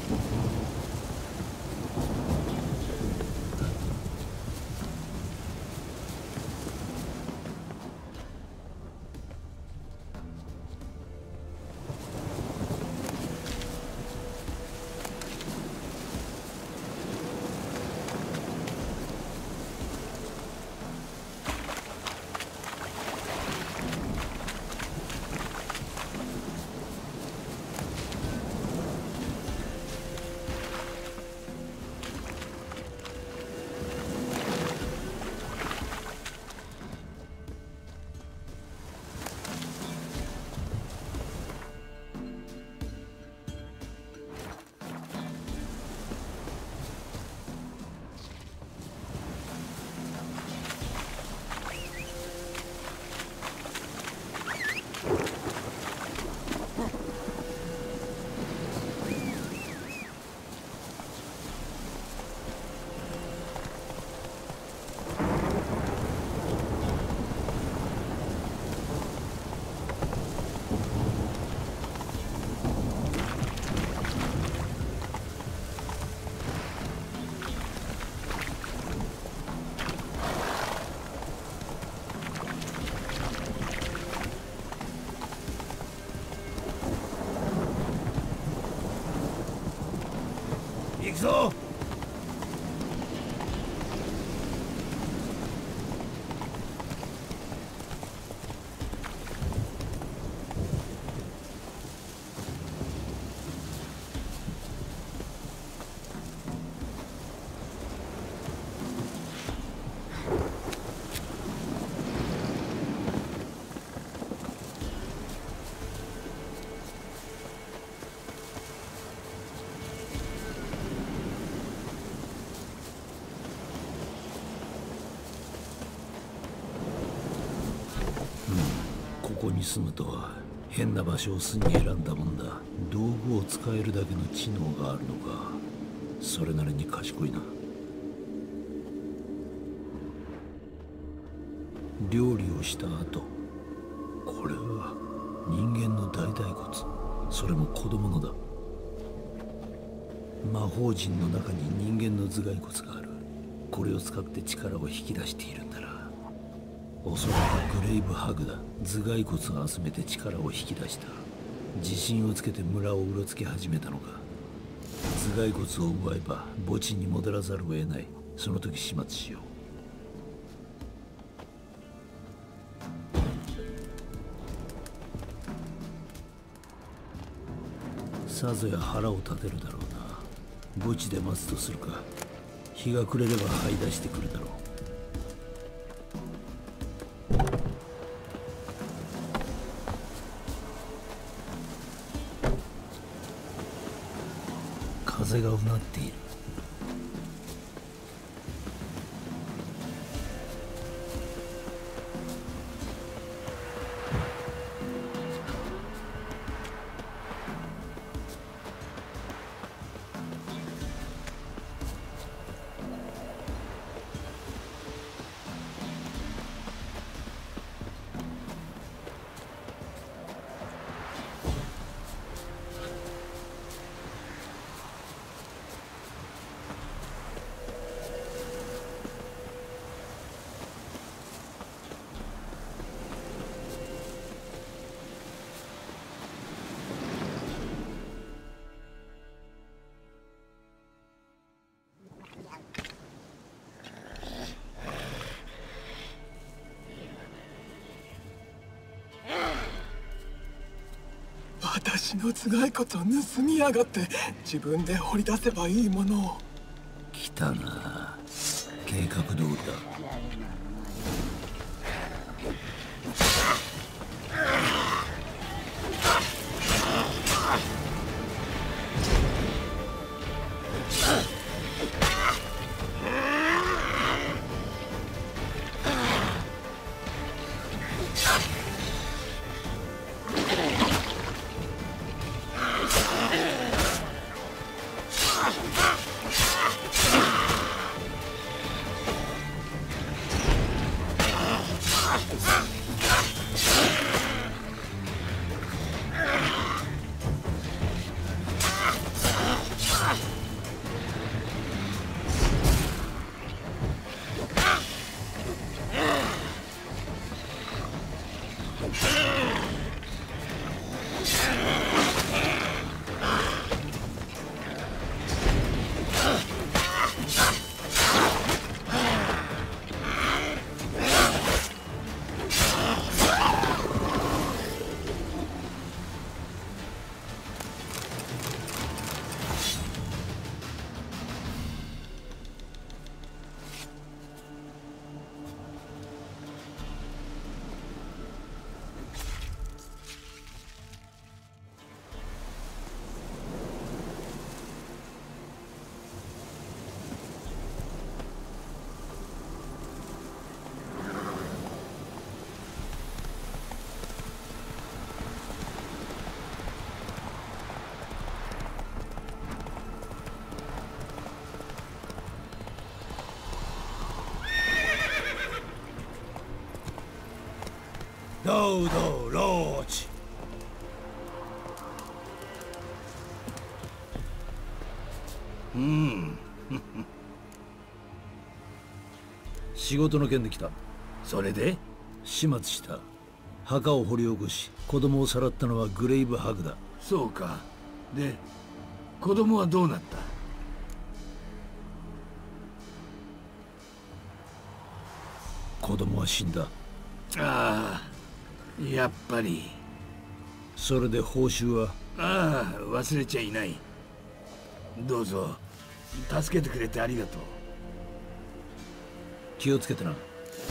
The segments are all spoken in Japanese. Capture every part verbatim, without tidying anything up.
行くぞ。ここに住むとは変な場所を巣に選んだもんだ。道具を使えるだけの知能があるのか。それなりに賢いな。料理をした後、これは人間の大腿骨、それも子供のだ。魔法陣の中に人間の頭蓋骨がある。これを使って力を引き出しているんだな。おそらくグレイブハグだ。頭蓋骨を集めて力を引き出した。自信をつけて村をうろつき始めたのか。頭蓋骨を奪えば墓地に戻らざるを得ない。その時始末しよう。さぞや腹を立てるだろうな。墓地で待つとするか。日が暮れれば這い出してくるだろう。風がうなっている。 私の頭蓋骨を盗みやがって。自分で掘り出せばいいものを。 来たな。計画通りだ。 ロード・ローチ。うん仕事の件で来た。それで始末した。墓を掘り起こし子供をさらったのはグレイブハグだ。 そうか。で子供はどうなった？ 子供は死んだ。 ああ、やっぱり。 それで報酬は？ ああ、忘れちゃいない。どうぞ。助けてくれてありがとう。 気をつけてな。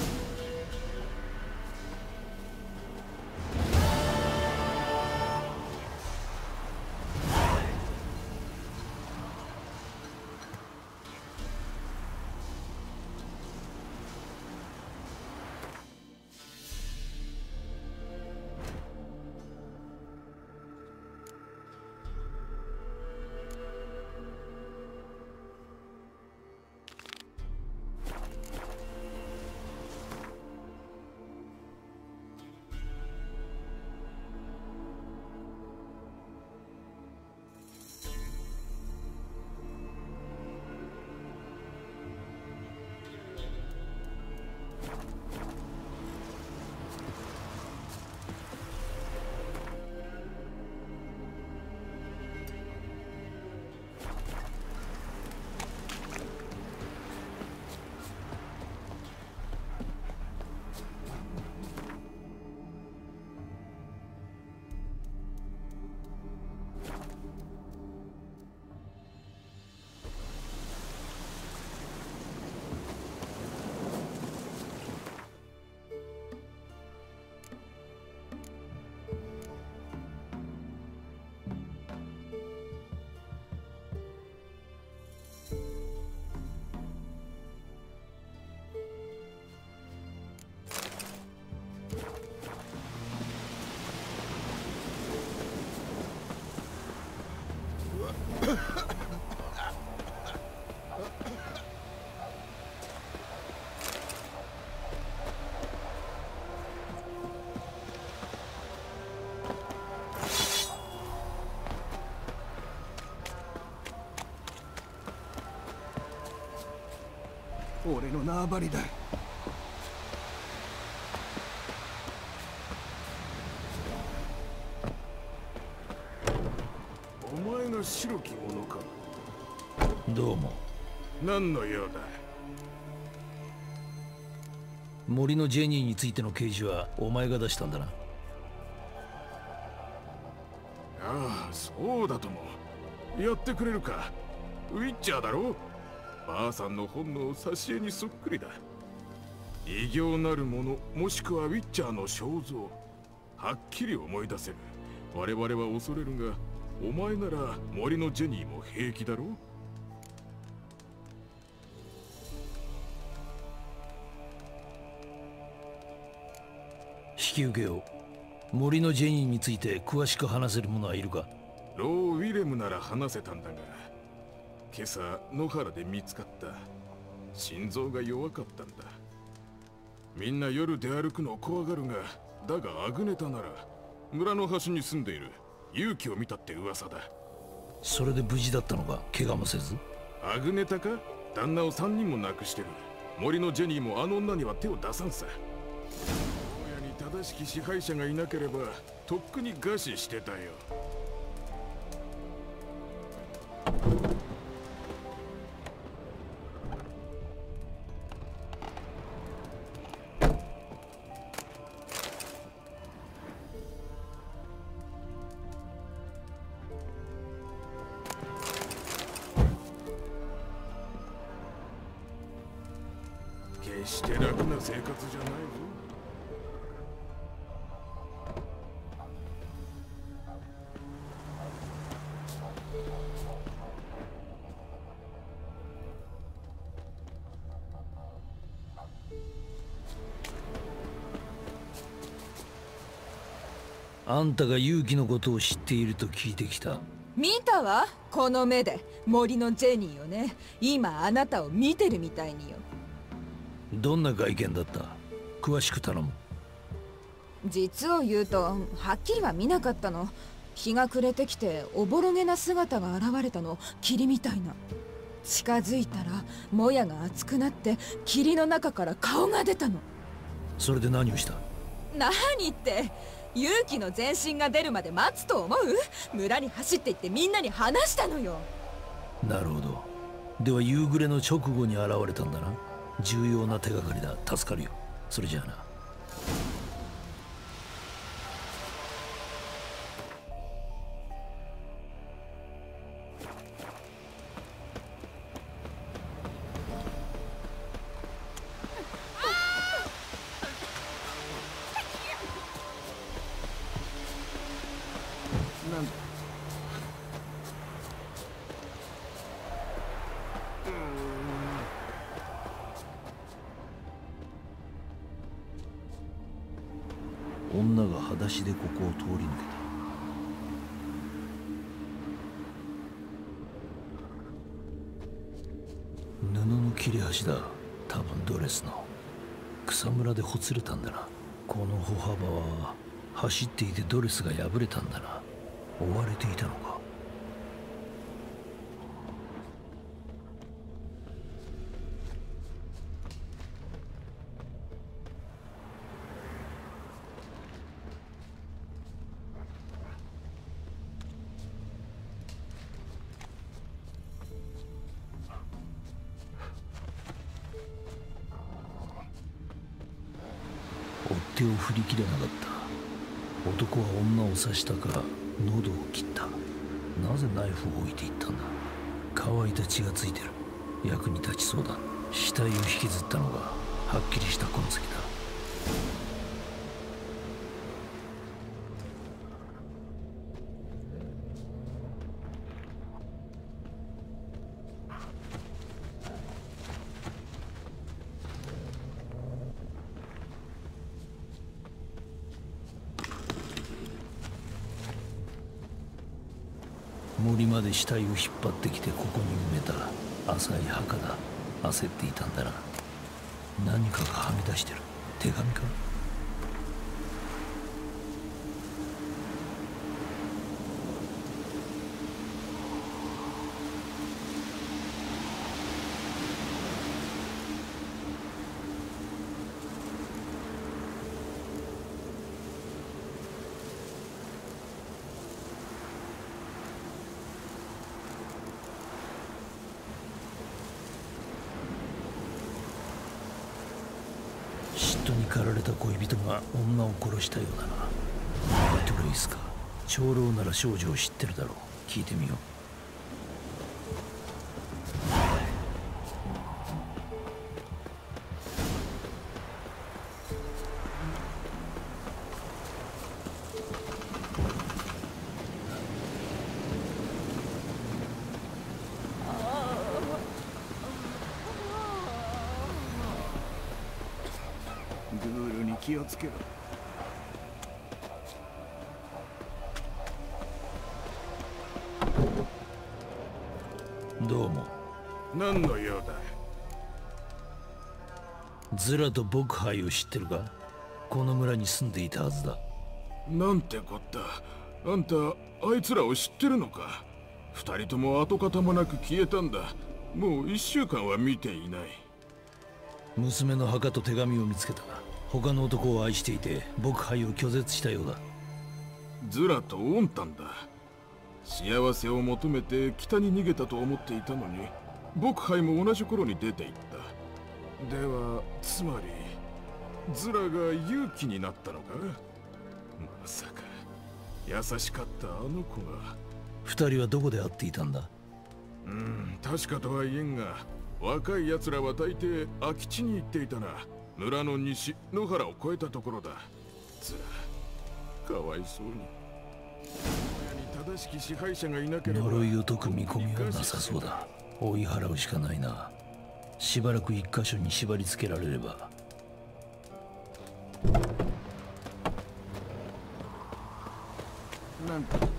俺の縄張りだ。 お前が白き者か。 どうも。 何の用だ？ 森のジェニーについての掲示はお前が出したんだな。 ああ、そうだとも。やってくれるか。ウィッチャーだろ。ばあさんの本能挿絵にそっくりだ。異形なるもの、もしくはウィッチャーの肖像、はっきり思い出せる。我々は恐れるが、お前なら森のジェニーも平気だろう。 引き受けよう。森のジェニーについて詳しく話せる者はいるか？ ロー・ウィレムなら話せたんだが、今朝野原で見つかった。心臓が弱かったんだ。みんな夜出歩くのを怖がるが、だがアグネタなら村の端に住んでいる。勇気を見たって噂だ。 それで無事だったのか？怪我もせず。 アグネタか？旦那を三人も亡くしてる。森のジェニーもあの女には手を出さんさ。親に正しき支配者がいなければとっくに餓死してたよ。決して楽な生活じゃないぞ。 あんたが勇気のことを知っていると聞いてきた。 見たわ、この目で。森のジェニーよね。今あなたを見てるみたいによ。 どんな外見だった？詳しく頼む。 実を言うとはっきりは見なかったの。日が暮れてきておぼろげな姿が現れたの、霧みたいな。近づいたらもやが熱くなって霧の中から顔が出たの。 それで何をした？ 何って、勇気の全身が出るまで待つと思う？村に走って行ってみんなに話したのよ。 なるほど。では夕暮れの直後に現れたんだな。重要な手がかりだ。助かるよ。それじゃあな。女が裸足でここを通り抜けた。布の切れ端だ。多分ドレスの。草むらでほつれたんだな。この歩幅は走っていてドレスが破れたんだな。追われていたのか。追っ手を振り切れなかった。男は女を刺したか喉を切った。なぜナイフを置いていったんだ。乾いた血がついてる。役に立ちそうだ。死体を引きずったのがはっきりした痕跡だ。森まで死体を引っ張ってきてここに埋めた。浅い墓だ。焦っていたんだな。何かがはみ出してる。手紙か。嫉妬に駆られた恋人が女を殺したようだな。アトレイスか。長老なら少女を知ってるだろう。聞いてみよう。 グールに気をつけろ。 どうも。 何の用だ。 ズラとボクハイを知ってるか。この村に住んでいたはずだ。 なんてこった。あんたあいつらを知ってるのか。二人とも跡形もなく消えたんだ。もう一週間は見ていない。 娘の墓と手紙を見つけた。他の男を愛していてボクハイを拒絶したようだ。 ズラとオンタンだ。幸せを求めて北に逃げたと思っていたのに、ボクハイも同じ頃に出て行った。ではつまりズラが勇気になったのか。まさか優しかったあの子が。 二人はどこで会っていたんだ。 うん、確かとは言えんが、若い奴らは大抵空き地に行っていたな。村の西野原を越えたところだ。ズラ、かわいそうに。親に正しき支配者がいなければ。 呪いを解く見込みはなさそうだ。追い払うしかないな。しばらく一箇所に縛り付けられれば。 なんと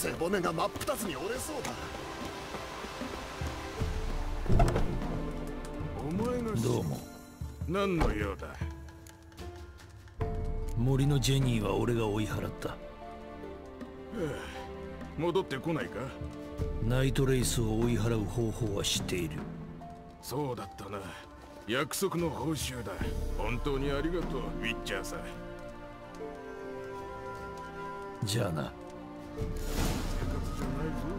背骨が真っ二つに折れそうだ。 お前がどうも。 何の用だ。 森のジェニーは俺が追い払った。 戻ってこないか。 ナイトレイスを追い払う方法は知っている。 そうだったな。約束の報酬だ。本当にありがとう、ウィッチャーさん。 じゃあな。 生活じゃないぞ。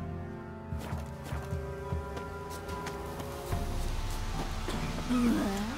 うわ